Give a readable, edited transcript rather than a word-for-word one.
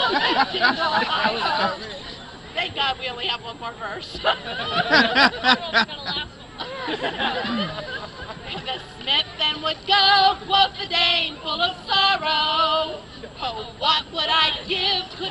Thank God we only have one more verse. The smith then would go, quoth the dame, full of sorrow. Oh, what would I give